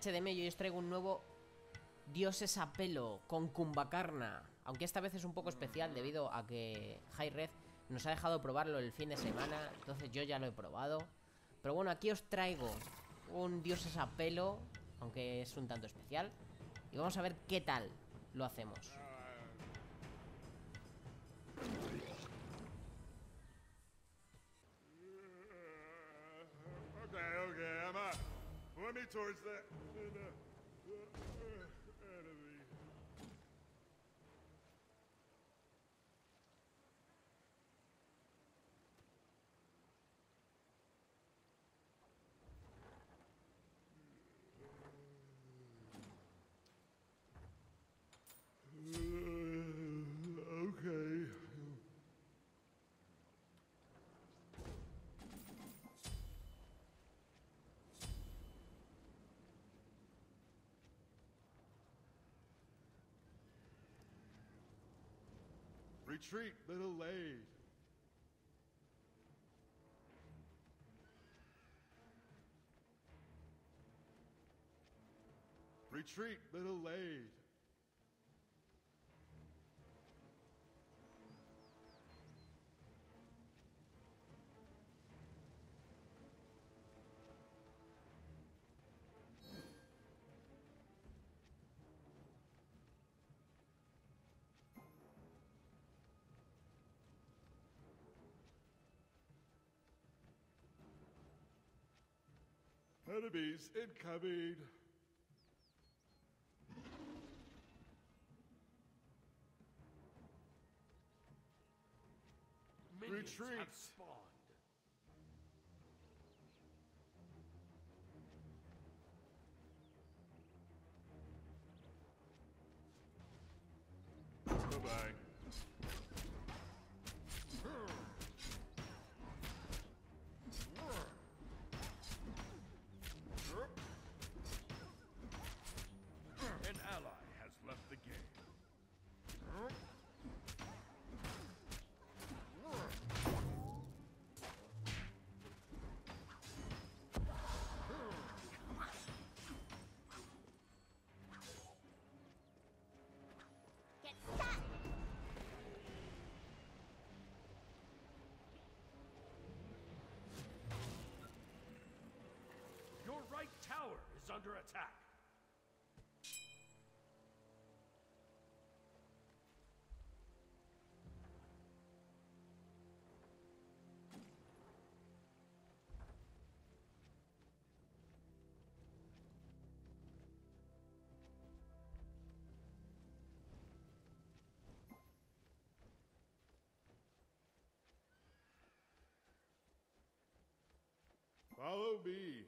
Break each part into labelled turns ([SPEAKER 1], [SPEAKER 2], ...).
[SPEAKER 1] HDM y hoy os traigo un nuevo Dioses a pelo con Kumbakarna. Aunque esta vez es un poco especial debido a que Hi-Rez nos ha dejado probarlo el fin de semana. Entonces yo ya lo he probado. Pero bueno, aquí os traigo un Dioses a pelo, aunque es un tanto especial. Y vamos a ver qué tal lo hacemos.
[SPEAKER 2] Okay, I'm up. Point me towards that enemy. Okay. Retreat, little Lade. Retreat, little Lade. Enemies incoming.
[SPEAKER 3] Minions
[SPEAKER 2] Retreat.
[SPEAKER 3] have spawned.
[SPEAKER 2] Bye-bye.
[SPEAKER 3] An ally has left the game.
[SPEAKER 4] Get set!
[SPEAKER 3] Your right tower is under attack.
[SPEAKER 2] Follow me.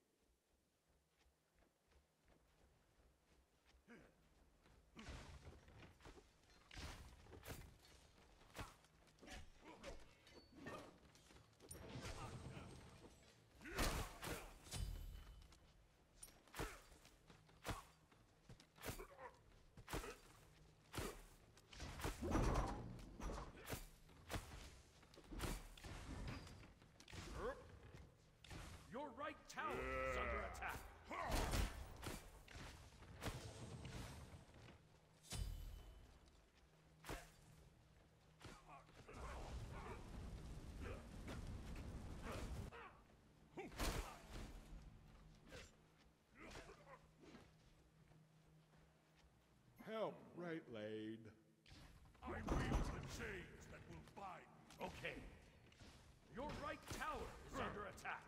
[SPEAKER 3] Your right tower is under attack.
[SPEAKER 2] Help, right Lade.
[SPEAKER 3] I wield the chains that will bind. Okay. Your right tower is under attack.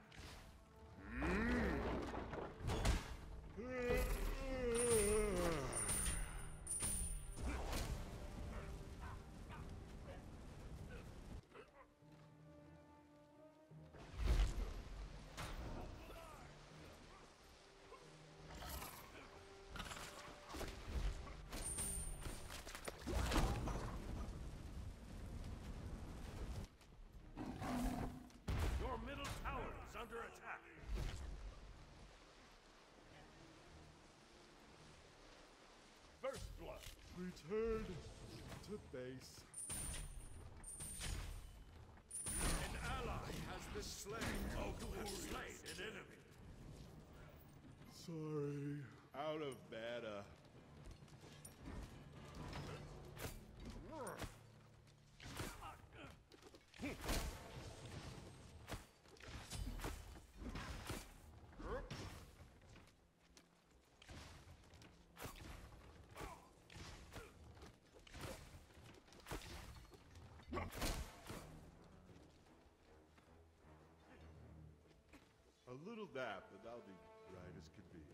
[SPEAKER 3] Your middle tower is under attack. First blood.
[SPEAKER 2] Return to base.
[SPEAKER 3] An ally has been slain. Oh, who has slain an enemy.
[SPEAKER 2] Sorry. Out of mana. A little nap, and I'll be right as can be.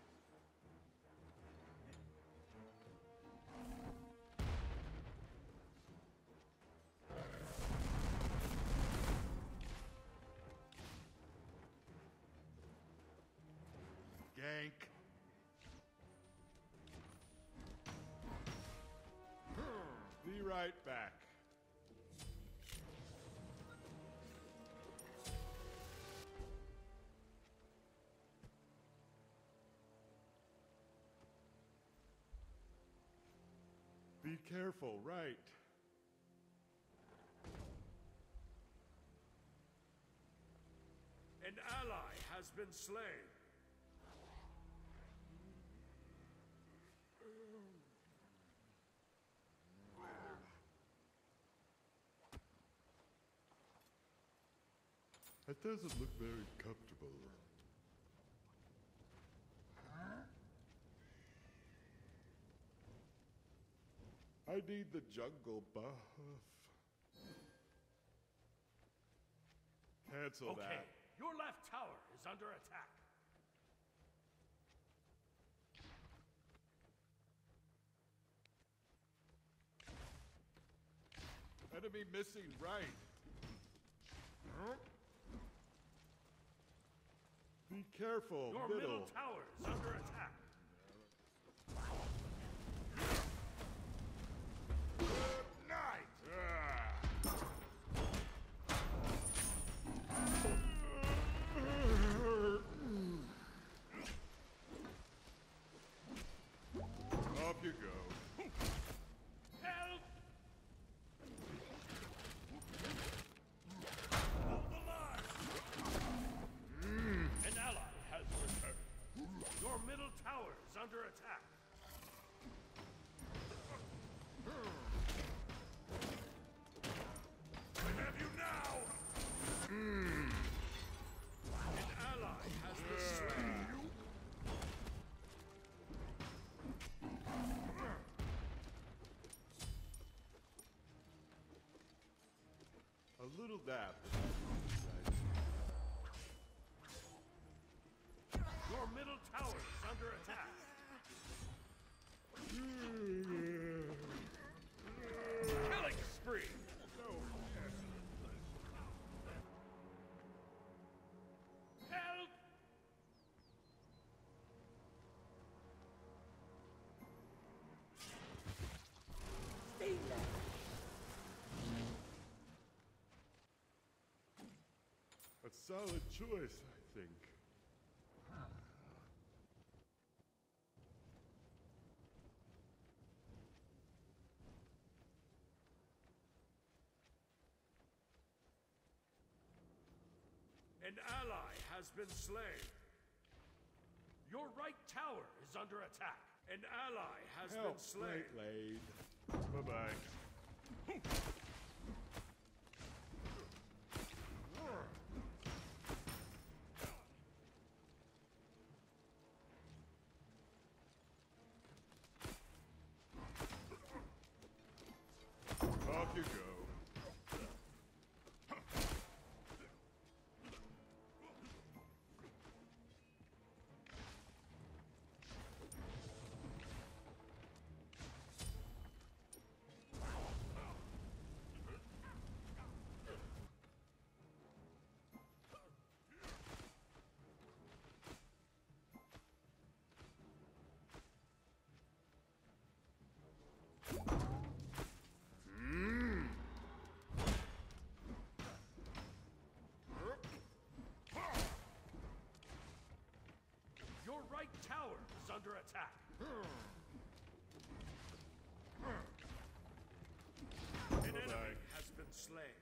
[SPEAKER 2] Gank. Be right back. Be careful, right?
[SPEAKER 3] An ally has been slain.
[SPEAKER 2] That doesn't look very comfortable. I need the jungle buff. Cancel
[SPEAKER 3] Okay,
[SPEAKER 2] that.
[SPEAKER 3] your left tower is under attack.
[SPEAKER 2] Enemy missing right. Be careful,
[SPEAKER 3] Your middle tower is under attack.
[SPEAKER 2] Off you go.
[SPEAKER 3] Help! Hold the line! An ally has returned. Your middle tower is under attack. I have you now! An ally has been slain.
[SPEAKER 2] A little nap.
[SPEAKER 3] Your middle tower is under attack. Killing spree! Help!
[SPEAKER 2] A solid choice, I think.
[SPEAKER 3] An ally has been slain. Your right tower is under attack. An ally has
[SPEAKER 2] Help,
[SPEAKER 3] been slain.
[SPEAKER 2] right lane. Bye-bye. Off you go.
[SPEAKER 3] Your right tower is under attack. An enemy has been slain.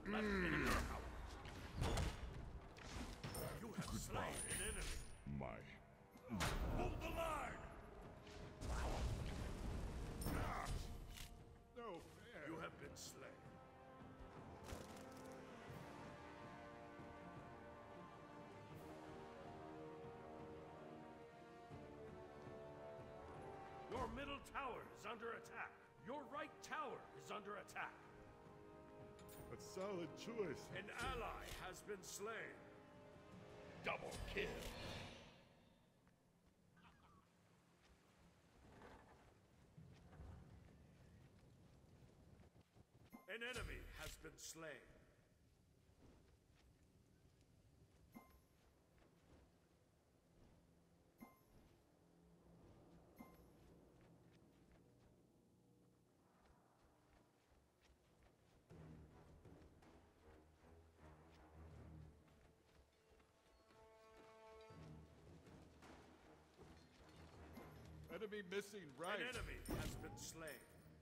[SPEAKER 3] left enemy tower. You have slain an enemy.
[SPEAKER 2] My
[SPEAKER 3] Hold the line!
[SPEAKER 2] no fair.
[SPEAKER 3] You have been slain. Your middle tower is under attack. Your right tower is under attack.
[SPEAKER 2] A solid choice.
[SPEAKER 3] An ally has been slain. Double kill. An enemy has been slain.
[SPEAKER 2] Enemy missing right.
[SPEAKER 3] An enemy has been slain.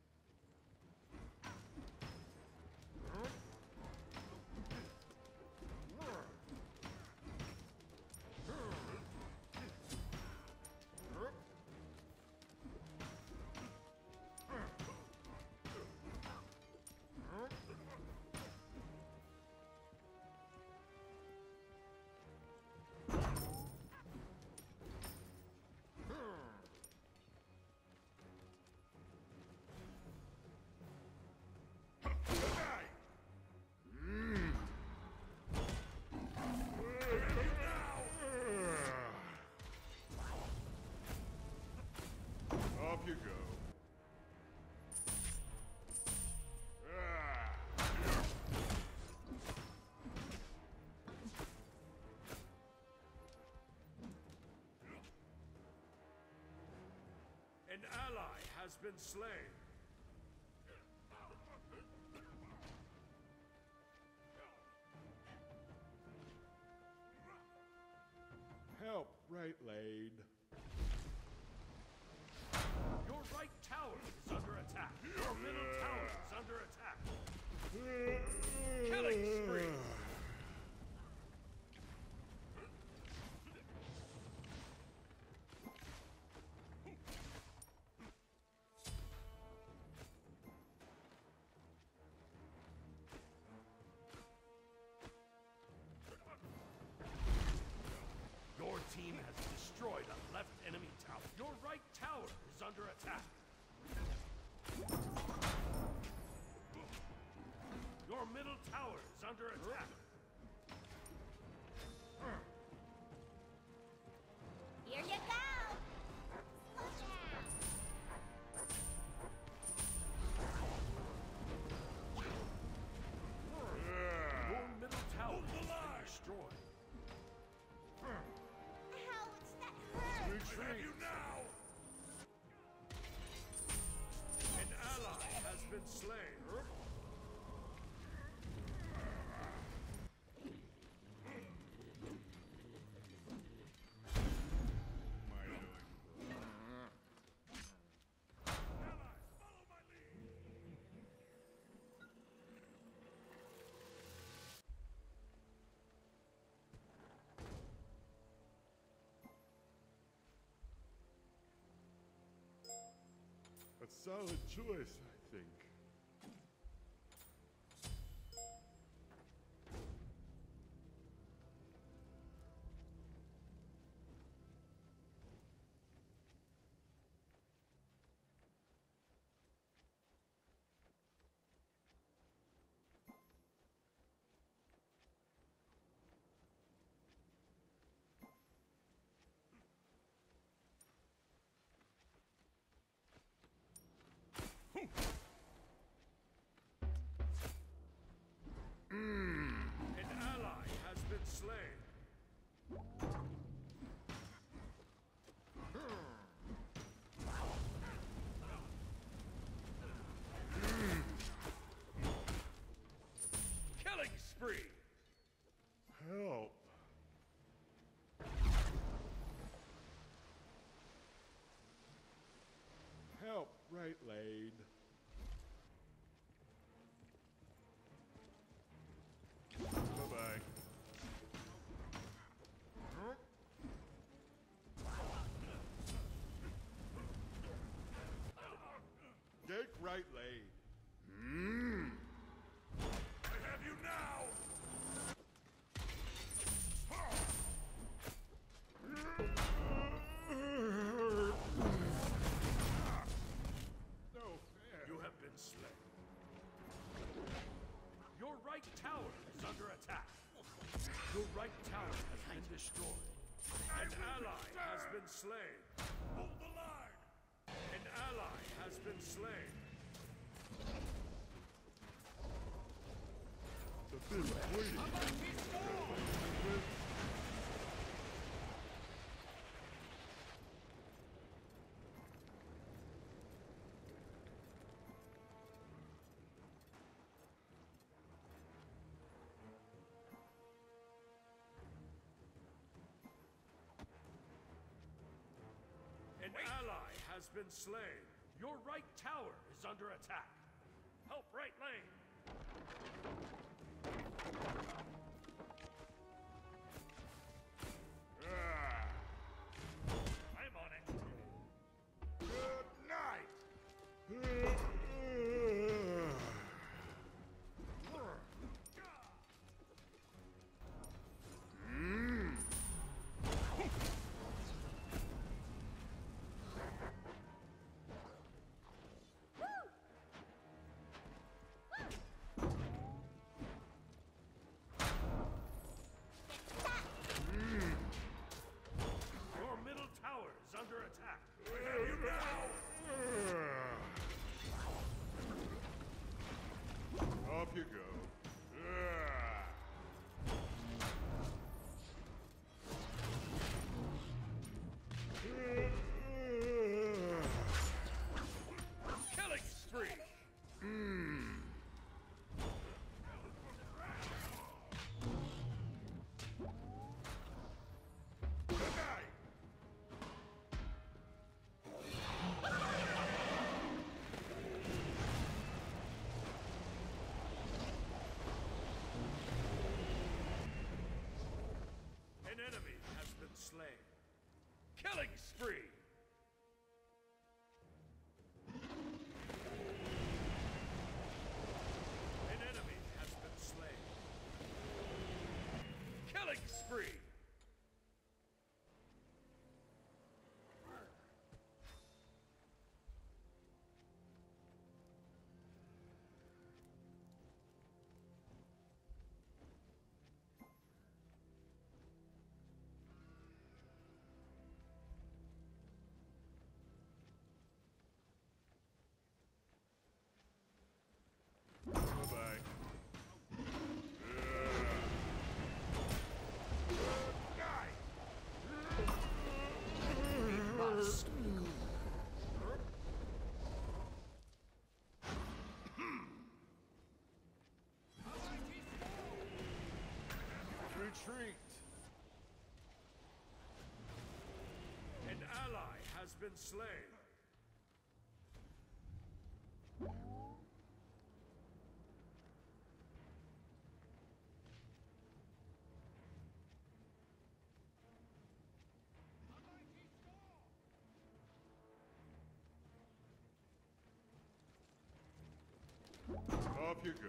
[SPEAKER 2] Off you go.
[SPEAKER 3] An ally has been slain.
[SPEAKER 2] Help, right lane.
[SPEAKER 3] Your right tower is under attack. Your middle tower is under attack. Killing spree. Your team has destroyed a left enemy tower. Your right tower is under attack. Your middle tower is under attack.
[SPEAKER 4] Here you go! Slow down!
[SPEAKER 3] Your middle tower has been destroyed.
[SPEAKER 4] Ouch, that hurt!
[SPEAKER 3] Have you now? An ally has been slain.
[SPEAKER 2] My doing.
[SPEAKER 3] Allies, follow my lead.
[SPEAKER 2] A solid choice, I think.
[SPEAKER 3] Your right tower has been destroyed. An ally has been slain. Hold the line! An ally has been slain.
[SPEAKER 2] The bit waiting.
[SPEAKER 3] An ally has been slain. Your right tower is under attack. Help right lane. I'm on it. Good night. Your middle tower is under attack. I have you now.
[SPEAKER 2] Off you go.
[SPEAKER 3] Killing spree. Good night. An enemy has been slain. Killing spree. An enemy has been slain. Killing spree.
[SPEAKER 2] Bye-bye.
[SPEAKER 1] Must.
[SPEAKER 2] Retreat.
[SPEAKER 3] An ally has been slain.
[SPEAKER 2] Off you go.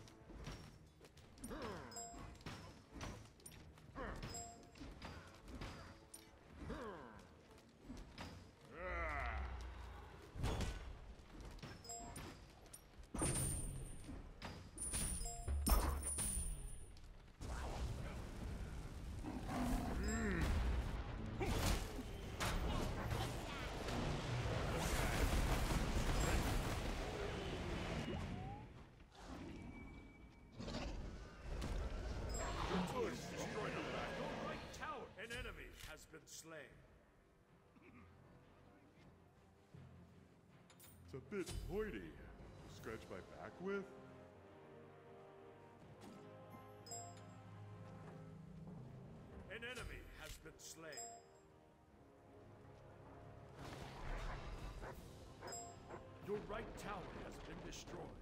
[SPEAKER 3] Destroy the back. Your right tower. An enemy has been slain.
[SPEAKER 2] It's a bit pointy. Scratch my back with?
[SPEAKER 3] An enemy has been slain. Your right tower has been destroyed.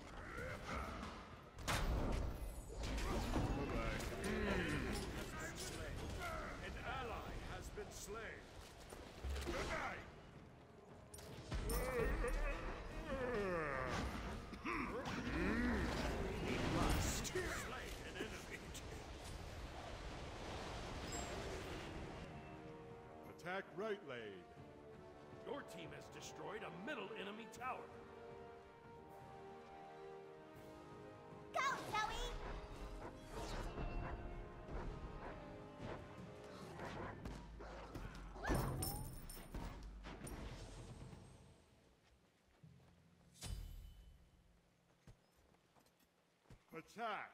[SPEAKER 2] Bye-bye.
[SPEAKER 3] Has been slain. An ally has been slain. Good night. Must slay an enemy.
[SPEAKER 2] Attack right lane.
[SPEAKER 3] Your team has destroyed a middle enemy tower.
[SPEAKER 4] Go, Zoe!
[SPEAKER 2] Attack!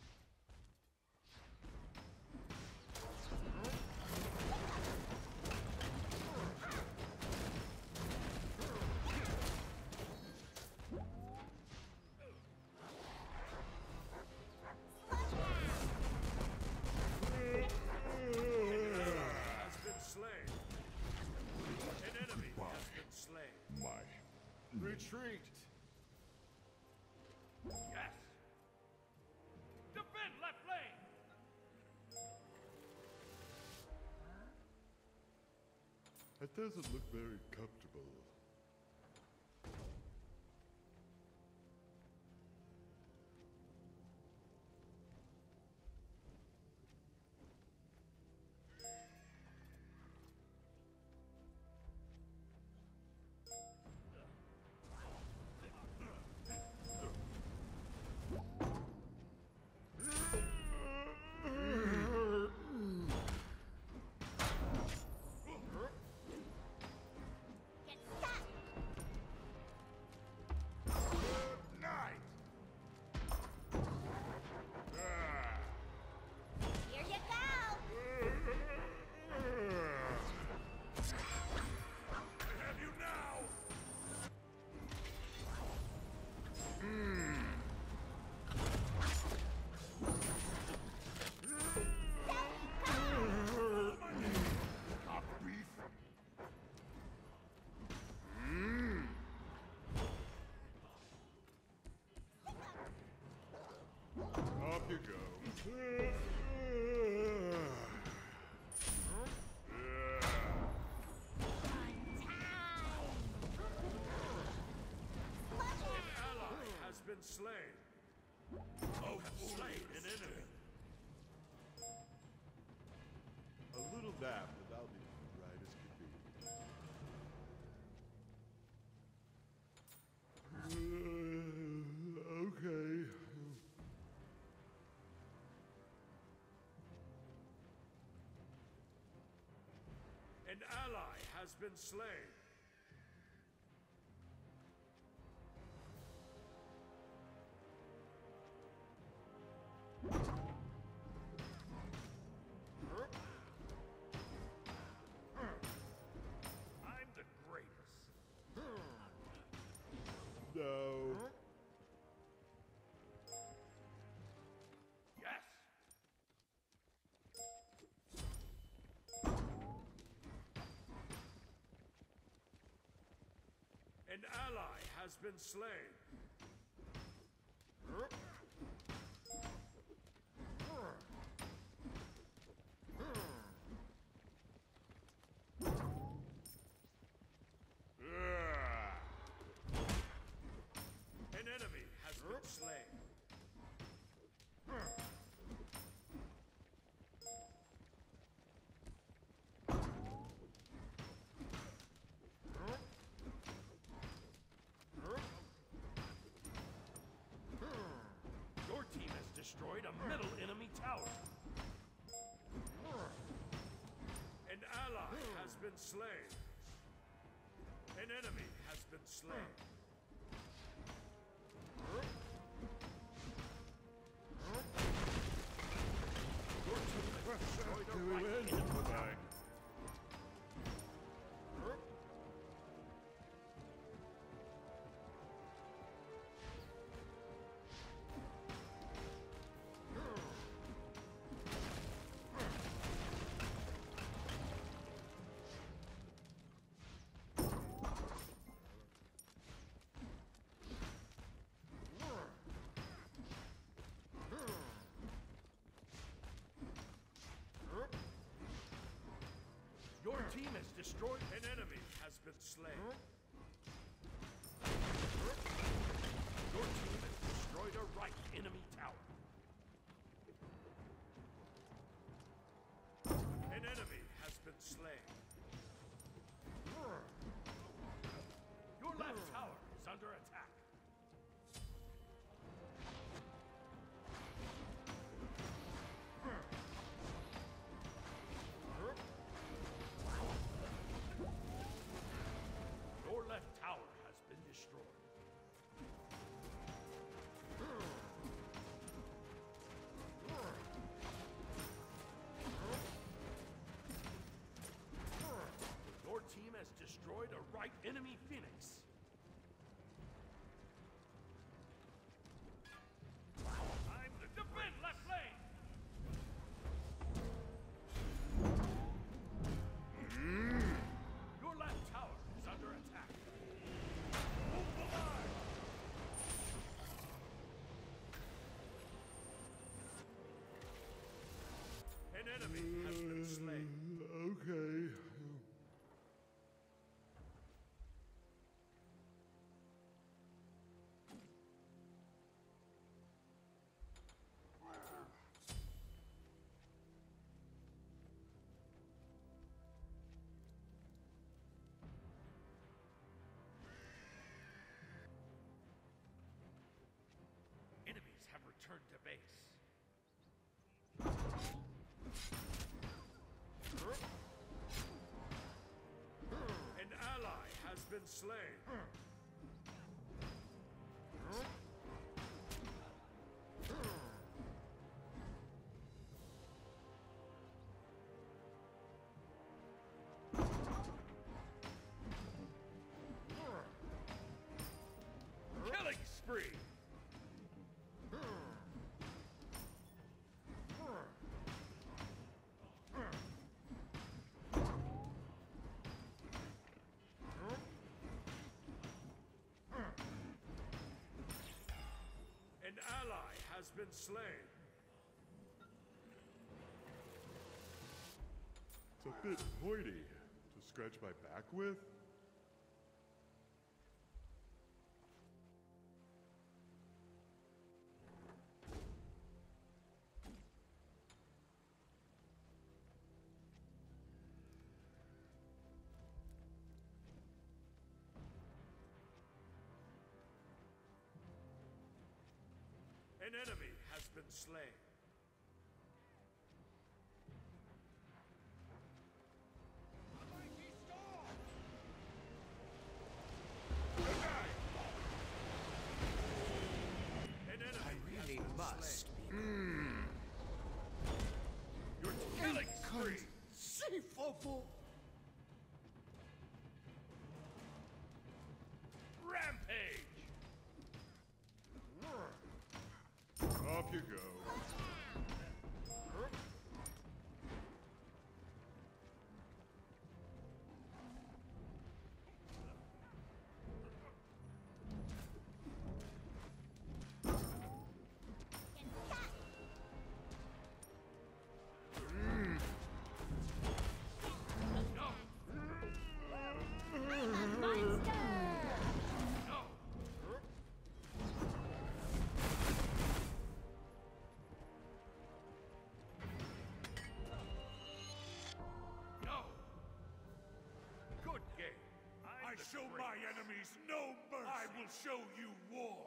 [SPEAKER 3] Has been slain. An enemy has been slain.
[SPEAKER 2] Retreat!
[SPEAKER 3] Yes. Defend left lane.
[SPEAKER 2] That doesn't look very comfortable.
[SPEAKER 4] Get stuck.
[SPEAKER 2] Night!
[SPEAKER 4] Here you go.
[SPEAKER 3] I have you now.
[SPEAKER 2] Hot beef? Off you go.
[SPEAKER 3] An ally has been slain. You have slain an enemy.
[SPEAKER 2] A little nap, and I'll be right as can be. Okay.
[SPEAKER 3] An ally has been slain. I'm the greatest.
[SPEAKER 2] No.
[SPEAKER 3] Yes. An ally has been slain. An enemy has been slain. Your team has destroyed a middle enemy tower. An ally has been slain. An enemy has been slain. Your team has destroyed a
[SPEAKER 2] Do we
[SPEAKER 3] right
[SPEAKER 2] win?
[SPEAKER 3] enemy tower. Your team has destroyed an enemy has been slain. Your team has destroyed a right enemy tower. An enemy has been slain. Your left tower is under attack. Your left tower has been destroyed. Enemy Phoenix. I'm the defend left lane. Your left tower is under attack. Move the line. An enemy has been slain.
[SPEAKER 2] Okay.
[SPEAKER 3] Enemies have returned to base. An ally has been slain. Killing spree. An ally has been slain.
[SPEAKER 2] It's a bit pointy to scratch my back with.
[SPEAKER 3] An enemy has been slain. An enemy has been
[SPEAKER 5] must
[SPEAKER 3] slain. You're killing spree. Rampage.
[SPEAKER 2] Off you go.
[SPEAKER 3] No. Good game. I show my enemies no mercy. I will show you war.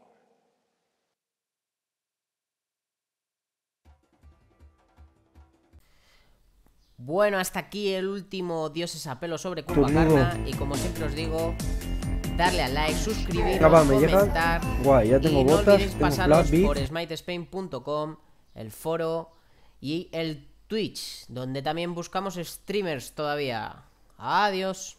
[SPEAKER 1] Bueno, hasta aquí el último Dioses a pelo sobre Kumbhakarna. Y como siempre os digo, darle al like, suscribiros, comentar.
[SPEAKER 6] Guay, ya tengo
[SPEAKER 1] y no
[SPEAKER 6] botas,
[SPEAKER 1] olvidéis
[SPEAKER 6] tengo
[SPEAKER 1] pasaros
[SPEAKER 6] Flash
[SPEAKER 1] por
[SPEAKER 6] Beat.
[SPEAKER 1] smitespain.com, el foro y el Twitch, donde también buscamos streamers todavía. Adiós.